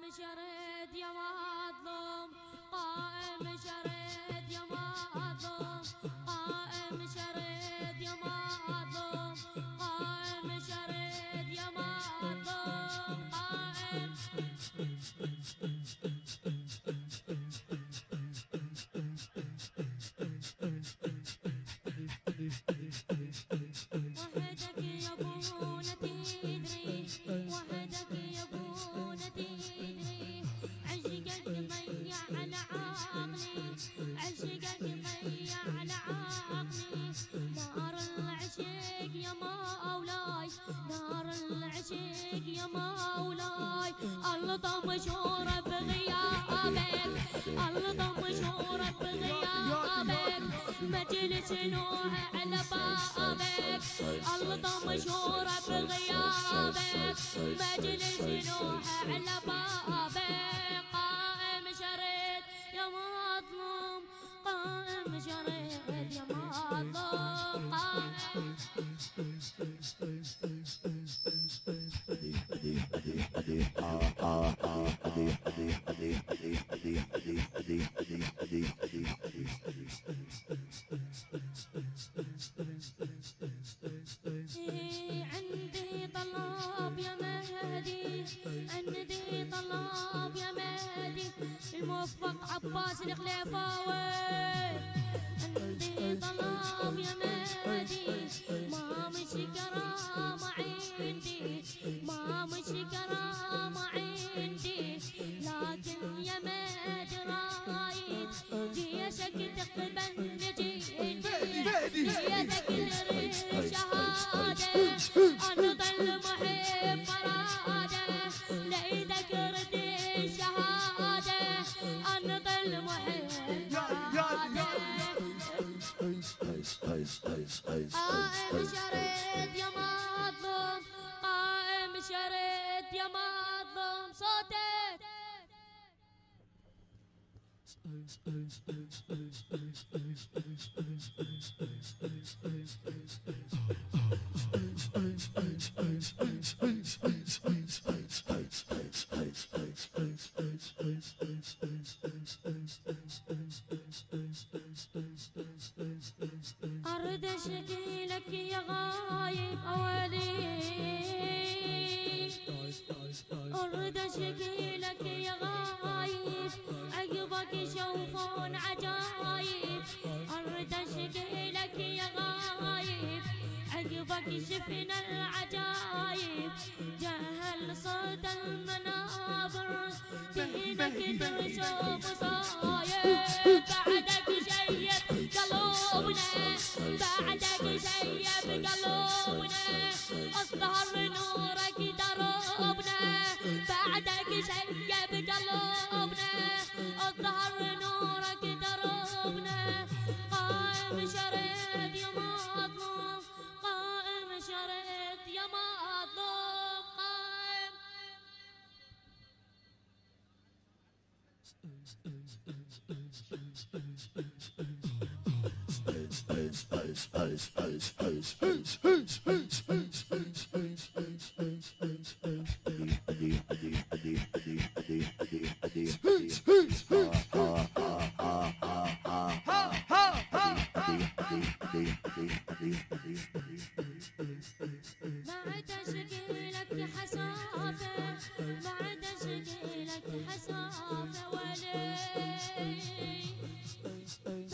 شريد يا مظلوم، قائم شريد يا مظلوم، قائم شريد يا مظلوم، قائم شريد يا مظلوم، قائم. وحدك يا ابونا تدري، وحدك يا ابونا تدري، عشقك ضيع على عقلي، عشقك ضيع على عقلي، نار العشق يا مولاي، نار العشق يا مولاي، الله مشهورة بغيابك، الله مشهورة بغيابك، مجلس نوح على بابك، الله مشهورة بغيابك، مجلس نوح على بابك، قائم شريد يا مظلوم، قائم شريد يا مظلوم، قائم. عندي طلب يا مهدي، عندي طلب يا مهدي، الموفق عباس الخليفاوي، عندي طلب يا مهدي، ما مش كرامة عندي، ما مش كرامة عندي، لكن يا مهدي رايد جيشك تقبل نجيني، جيشك شهادة، أنا ضل محب مرادة، لإيدك ردي الشهادة، أنا ضل محب مرادة. قائم شريد يا مظلوم، قائم شريد يا مظلوم، صوتك. أرد أشكي لك يا غايب أولي، أرد أشكي لك يا غايب، عقبك يشوفون عجايب، أرد أشكي لك يا غايب، عقبك شفنا العجايب، جهل صوت المنابر دينك ترسم مصايب، بعدك شيب قلوبنا، بعدك شيب قلوبنا، اظهر نورك دربنا، بعدك شيب قلوبنا، اظهر نورك دربنا، قائم شريد يا مظلوم، قائم شريد يا مظلوم، قائم. بعد اشكي لك حسافه، بعد اشكي لك حسافه ولي،